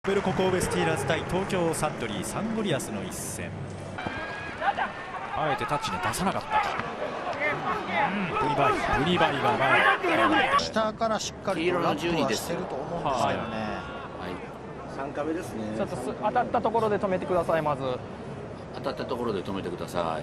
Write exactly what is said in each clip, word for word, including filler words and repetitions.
ベルコ神戸スティーラーズ対東京サントリーサンゴリアスの一戦。あえてタッチに出さなかった。うん、ブニバイブニバイが前下からしっかりとラップはしてると思うんですけどね。 さんカメですね。 ちょっと当たったところで止めてください。まず当たったところで止めてください。はい。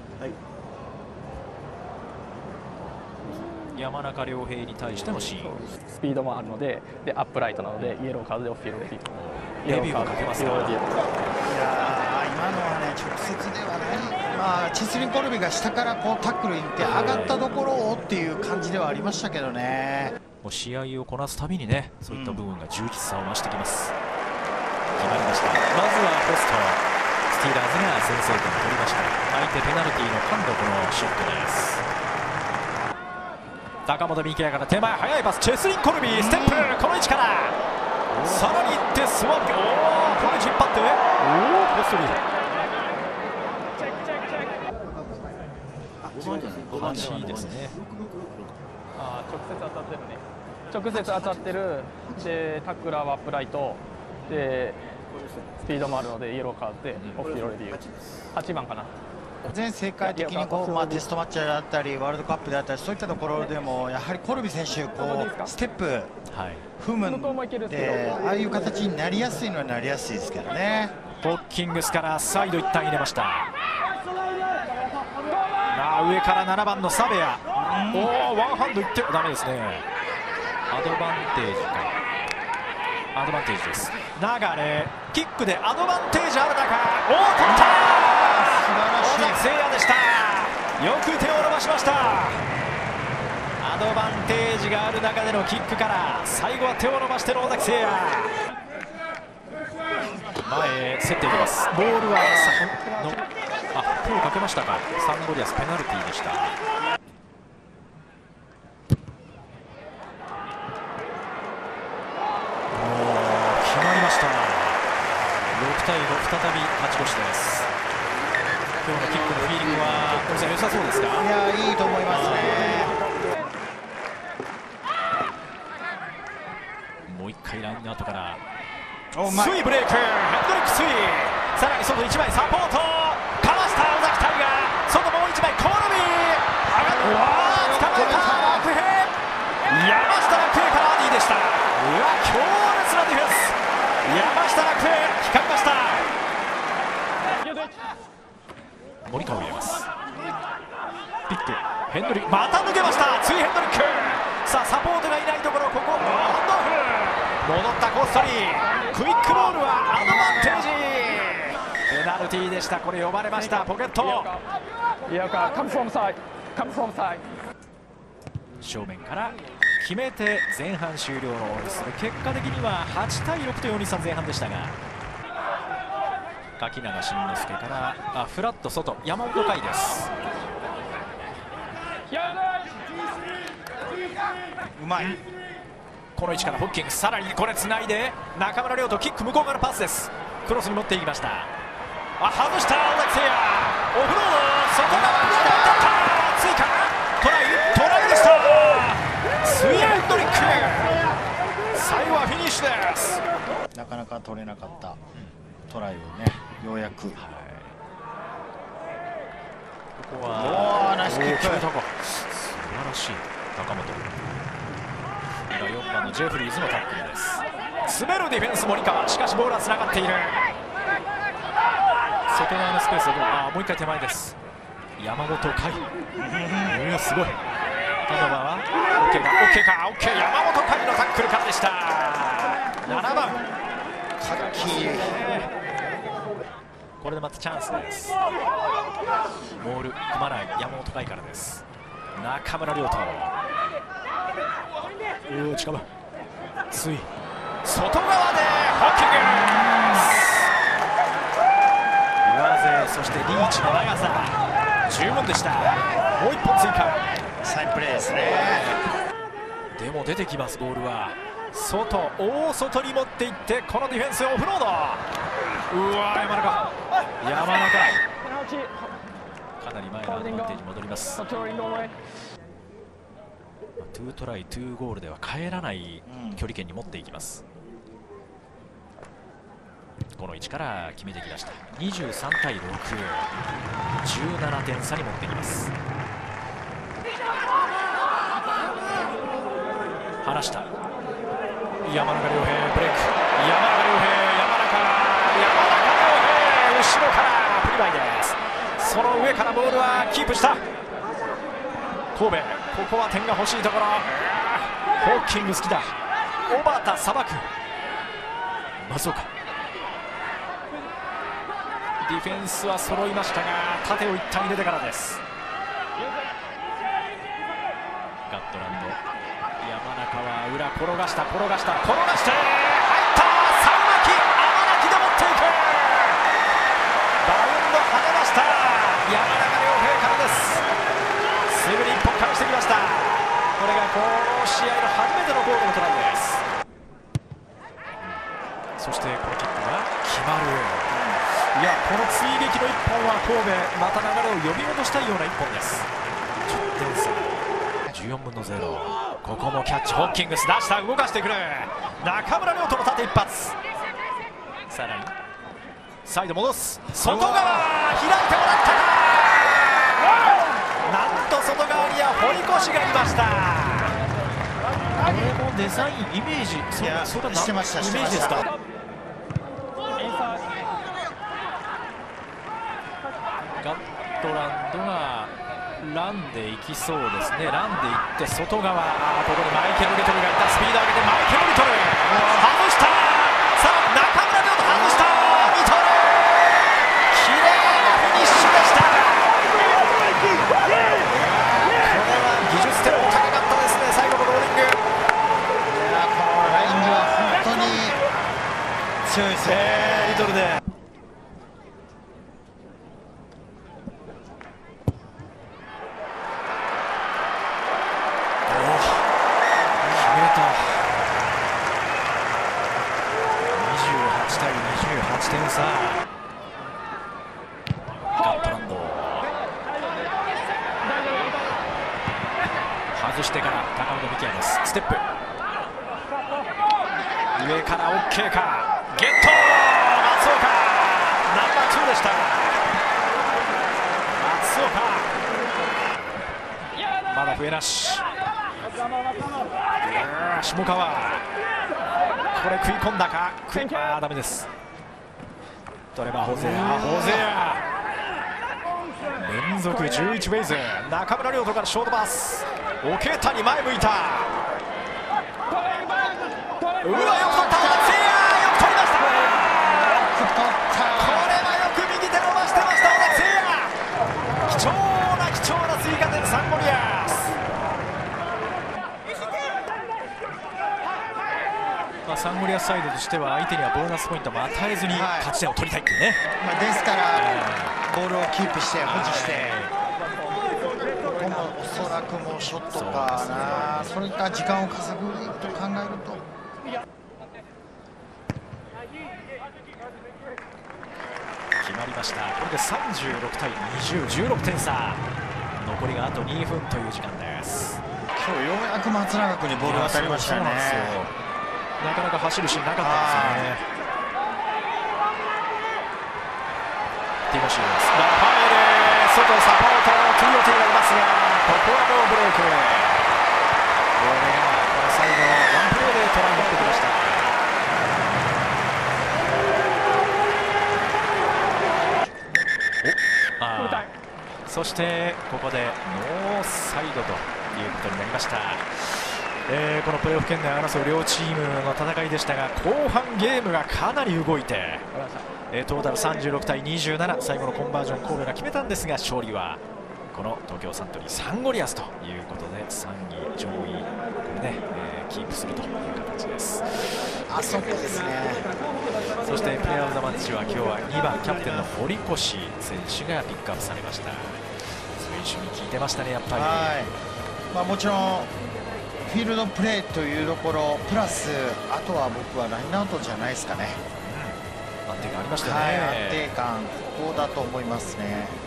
山中亮平に対してのシーン。 スピードもあるので、でアップライトなのでイエローカードでオフィールドフィーレビューをかけますか。いやー、 今のはね直接ではない。まあチスリン・コルビが下からこうタックルに行って上がったところをっていう感じではありましたけどね。 もう試合をこなすたびにね、そういった部分が充実さを増してきます。決まりました。まずはポスト、スティーラーズが先制点を取りました。相手ペナルティーのハンドこのショットです。高本幹也から手前速いパス、チェスリン・コルビーステップ、この位置からさらに行ってスワップ、おおこれ引っ張っておおポストにはちですね。 あ直接当たってるね。直接当たってる。でタックラーはアップライトでスピードもあるのでイエローカードでオフィールドレビュー。はちばんかな。 全世界的にこう、まあ、テストマッチだったりワールドカップであったりそういったところでもやはりコルビ選手こうステップ踏むんでああいう形になりやすいのはなりやすいですけどね。 ホッキングスからサイド一旦入れました。あ上からななばんのサベア、おおワンハンドいってダメですね。アドバンテージかアドバンテージです。流れキックでアドバンテージある中、おお取った、 素晴らしい。 尾崎誠也でした。よく手を伸ばしました。アドバンテージがある中でのキックから最後は手を伸ばしての尾崎誠也、前へ競っていきます。ボールはさのあ手をかけましたか。サンゴリアスペナルティーでした。決まりました。ろくたいご再び勝ち越しです。今日のキックのフィーリングは小木さん良さそうですか。 いやいいと思いますね。 もう一回ラインアウトからスイブレイク、ヘンドリックスイ、さらに外いちまいサポートかわした尾崎大河、外もういちまいコルビー上がる、捕まえた楽平、山下楽平からアディでした。うわ強烈なディフェンス、山下楽平光りました。森川を入れます。ピックヘンドリックまた抜けました。ツイヘンドリック、さあサポートがいないところ、ここハンドオフ戻ったコストリー、クイックボールはアドバンテージ、ペナルティーでした。これ呼ばれました。ポケット正面から決めて前半終了のオールする。結果的にははちたいろくとよんにさん前半でしたが、垣永慎之介からあフラット外、山本海です。 うまい。 この位置からホッキング、さらにこれつないで中村亮とキック向こう側のパスです。クロスに持っていきました。あ外した尾崎誠也、オフロード外側に当たった追加トライトライでした。スイヘンドリック最後はフィニッシュです。 なかなか取れなかったトライをねようやく、はい、 ここはおーナイスキック、 素晴らしい高本、今よんばんのジェフリーズのタックルです。滑るディフェンス森川、しかしボールはつながっている。外側のスペースをあもう一回手前です。山本海うわすごい。ターンオーバーは OK か OK か OK、 山本海のタックルからでした。ななばんさっきこれでまたチャンスです。モール組まない山本海からです。中村亮太、うお近場つい外側でホッキング、上背そしてリーチの長さ十分でした。もう一本追加、 サインプレーですね。 でも出てきます。ボールは外、大外に持っていってこのディフェンスオフロード、うわ山中山中かなり前のアドバンテージ戻ります。トゥートライトゥーゴールでは帰らない距離圏に持っていきます。 この位置から決めてきました。にじゅうさんたいろく、じゅうななてん差に持ってきます。離した山中亮平ブレイク、山中亮平、山中山中亮平、後ろからプリバイです。その上からボールはキープした神戸。ここは点が欲しいところ。ホーキング好きだ。小畑さばく松岡。ディフェンスは揃いましたが縦を一旦入れてからです。ガットランド、山中は裏転がした転がした転がして入った。サウマキ天泣きで持っていく。バウンド跳ねました。山中亮平からです。すぐに一本返してきました。これがこの試合の初めてのゴールのトライです。そしてこのキックが決まる。いや、この追撃のいっぽんは神戸また流れを呼び戻したいようないっぽんです。じゅってん差、じゅうよんぶんのゼロ。ここもキャッチ、ホッキングス出した、動かしてくる中村亮土の縦一発。さらにサイド戻す、外側開いてもらったか。なんと外側には堀越がいました。これもデザインイメージ、 いやそれはしてましたイメージですか。ガットランドがランで行きそうですね。ランで行って外側、あここにマイケル・リトルがいた。スピード上げてマイケル・リトル外した。さあ中村亮土外した。リトルきれいなフィニッシュでした。これは技術点も高かったですね。最後のローリング、いやこのラインは本当に強いですね、 えー、リトルで。点差。ガットランド外してから高本幹也です。ステップ上から OK か。ゲット松岡ナンバーツーでした。松岡まだ笛なし。下川これ食い込んだか。食いあーダメです。取ればホゼア、ホゼア連続じゅういちフェイズ。中村亮土からショートパス、桶谷前向いた。うわよく取った。せいやよく取りました。これはよく右手伸ばしてました。せいや貴重な貴重な追加点サンゴリアス。まあ、サンゴリアスサイドとしては相手にはボーナスポイントも与えずに勝ち点を取りたいっていうね、 まあ、ですからボールをキープして保持して、ここもおそらくもうショットかな、そういった時間を稼ぐと考えると。 決まりました。これでさんじゅうろくたいにじゅう、じゅうろくてん差。残りがあとにふんという時間です。 今日ようやく松永君にボールが当たりましたね。 なかなか走るシーンなかったんですよね。ティモシーです。ラファエル外サポート ティーオーティー がいますが、ここはもうブレイク。これがこの最後ワンプレーでトライに持ってきました。おあそしてここでノーサイドということになりました。えー、このプレーオフ圏内を争う両チームの戦いでしたが、後半ゲームがかなり動いて、えー、トータルさんじゅうろくたいにじゅうなな、最後のコンバージョン神戸が決めたんですが、勝利はこの東京サントリーサンゴリアスということでさんい上位これ、ねえー、キープするという形です。 あそこですね。 そしてプレーオブザマッチは今日はにばんキャプテンの堀越選手がピックアップされました。選手に効いてましたね、やっぱり。 はい、まあ、もちろんフィールドプレーというところプラス、あとは僕はラインアウトじゃないですかね。 うん、安定感ありましたね。 はい、安定感、ここだと思いますね。